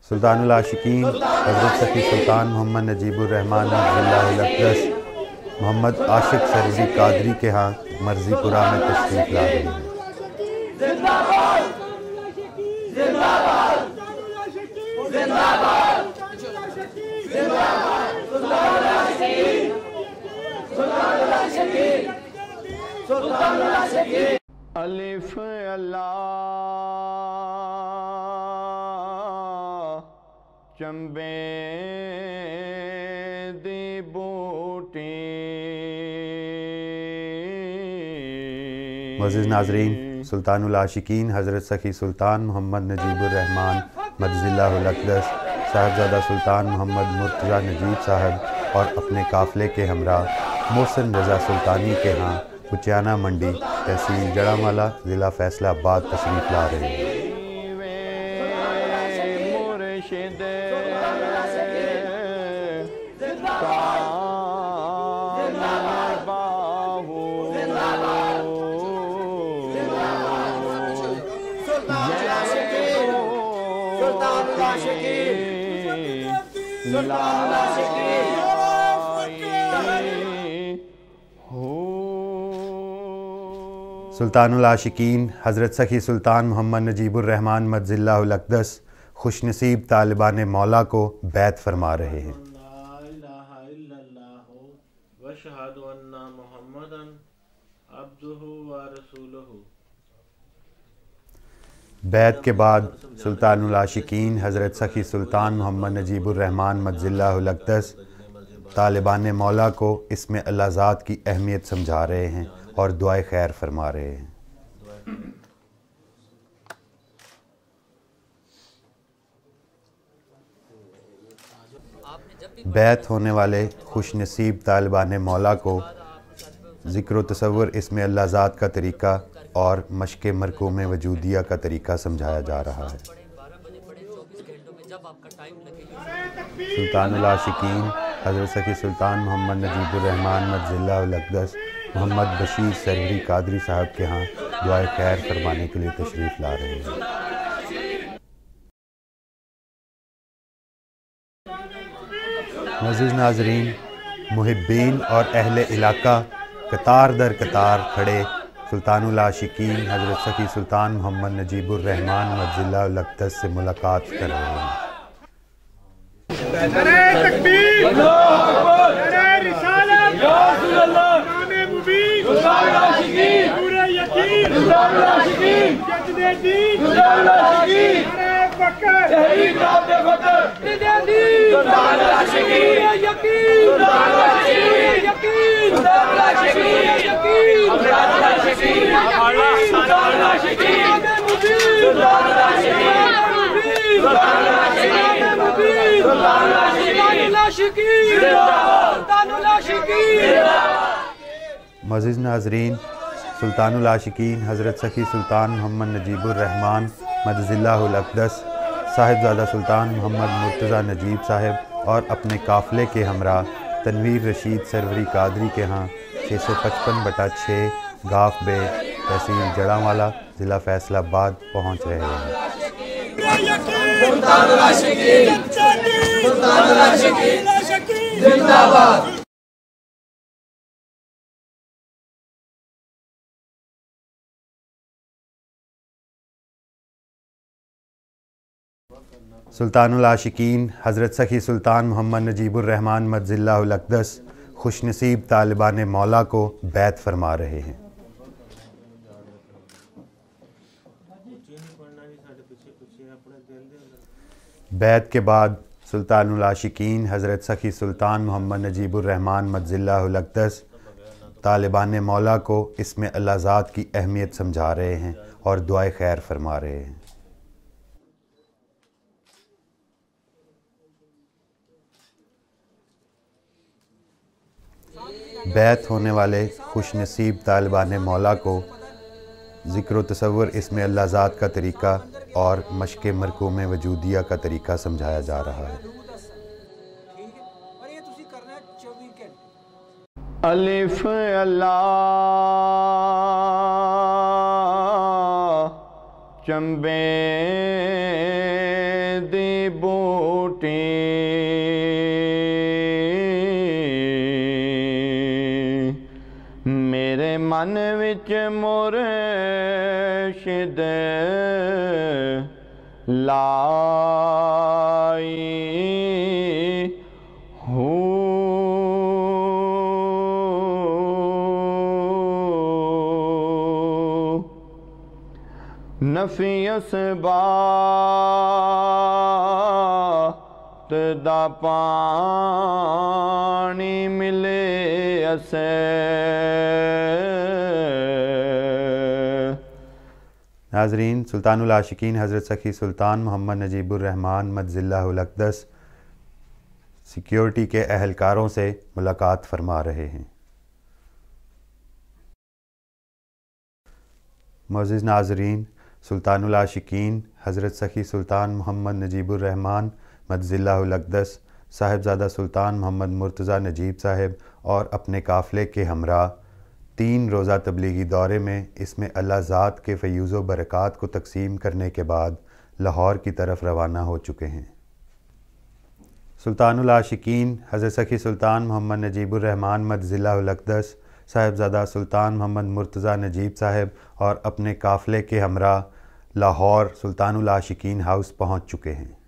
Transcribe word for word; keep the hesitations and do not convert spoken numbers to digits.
सुल्तान-ul-Ashiqeen हज़रत सखी सुल्तान मोहम्मद नजीब-ur-Rehman मोहम्मद आशिक सरवरी कादरी के यहाँ मर्ज़ीपुरा में तशरीफ़ ला रहे हैं। अलिफ अल्लाह चंबे दी बूटी। मुअज़्ज़िज़ नाज़रीन, सुल्तान-ul-Ashiqeen हज़रत सखी सुल्तान मोहम्मद नजीब-ur-Rehman मर्ज़िल्लाहुल-अक़दस साहिबजादा सुल्तान मोहम्मद मुर्तज़ा नजीब साहब और अपने काफ़िले के हमरा मोहसिन रज़ा सुल्तानी के यहाँ बुचियाना मंडी तहसील जरांवाला ज़िला फैसलाबाद तशरीफ़ ला रहे हैं। सुल्तान-ul-Ashiqeen हज़रत सखी सुल्तान मोहम्मद नजीब-ur-Rehman मर्ज़िल्लाहुल-अक़दस खुशनसीब तालिबान मौला को बैत फरमा रहे हैं। बैत के बाद सुल्तान-ul-Ashiqeen हज़रत सखी सुल्तान मोहम्मद नजीब-ur-Rehman मर्ज़िल्लाहुल-अक़दस तालिबान मौला को इस्म-ए-अल्लाह ज़ात की अहमियत समझा रहे हैं और दुआए खैर फरमा रहे हैं। बैत होने वाले खुश नसीब तालिबान मौला को ज़िक्र व तसव्वुर इस्म-ए-अल्लाह ज़ात का तरीक़ा और मश्क़ मरकूम वजूदिया का तरीक़ा समझाया जा रहा है। सुल्तान-ul-Ashiqeen हज़रत सखी सुल्तान मोहम्मद नजीब-ur-Rehman मर्ज़िल्लाहुल-अक़दस मोहम्मद बशीर सरवरी कादरी साहब के यहाँ दुआए खैर फरमाने के लिए तशरीफ़ ला रहे हैं। मुअज़्ज़िज़ नाज़रीन, मुहिब्बीन और अहले इलाका कतार दर कतार खड़े सुल्तान-ul-Ashiqeen हज़रत सखी सुल्तान मोहम्मद नजीब-ur-Rehman मर्ज़िल्लाहुल-अक़दस से मुलाकात कर रहे हैं। मुअज़्ज़िज़ नाज़रीन, सुल्तान-ul-Ashiqeen हज़रत सखी सुल्तान मोहम्मद नजीब-ur-Rehman मर्ज़िल्लाहुल-अक़दस साहिबजादा सुल्तान मोहम्मद मुर्तज़ा नजीब साहब और अपने काफ़िले के हमरा तनवीर रशीद सरवरी कादरी के यहाँ छः सौ पचपन बटा छः गाफ बे तहसील जरांवाला ज़िला फैसलाबाद पहुँच रहे हैं। सुल्तान-ul-Ashiqeen हज़रत सखी सुल्तान मोहम्मद नजीब-ur-Rehman मर्ज़िल्लाहुल-अक़दस खुशनसीब तालिबान मौला को बैत फरमा रहे हैं। बैत के बाद सुल्तान-ul-Ashiqeen हज़रत सखी सुल्तान मोहम्मद नजीब-ur-Rehman मर्ज़िल्लाहुल-अक़दस तालिबान मौला को इस्म-ए-अल्लाह ज़ात की अहमियत समझा रहे हैं और दुआए खैर फरमा रहे हैं। बैत होने वाले खुश नसीब तालिबान मौला को ज़िक्र व तसव्वुर इस्म-ए-अल्लाह ज़ात का तरीक़ा और मश्क़ मरकूम वजूदिया का तरीक़ा समझाया जा रहा है। अलिफ अल्लाह चंबे दी बूटी मेरे मन विच मुर्शिद लाई हूँ नफी असबात दा पानी मिले असे नाजरीन, सुल्तान-ul-Ashiqeen हज़रत सखी सुल्तान मोहम्मद नजीब-उर-रहमान मदजिल्लाहुल-अक़दस सिक्योरिटी के अहलकारों से मुलाकात फरमा रहे हैं। मोअज़्ज़िज़ नाज़रीन, सुल्तान-ul-Ashiqeen हज़रत सखी सुल्तान मोहम्मद नजीब-उर-रहमान मदजिल्लाहुल-अक़दस साहिबजादा सुल्तान मोहम्मद मुर्तज़ा नजीब साहिब और अपने काफ़िले के हमरा तीन रोज़ा तबलीगी दौरे में इस्म-ए-अल्लाह ज़ात के फ़यूज़ व बरक़ात को तक़सीम करने के बाद लाहौर की तरफ रवाना हो चुके हैं। सुल्तान-ul-Ashiqeen हज़रत सखी सुल्तान मोहम्मद नजीब-उर-रहमान मदजिल्लाहुल-अक़दस साहिबजादा सुल्तान मोहम्मद मुर्तज़ा नजीब साहिब और अपने काफ़िले के हमरा लाहौर सुल्तान-ul-Ashiqeen हाउस पहुँच चुके हैं।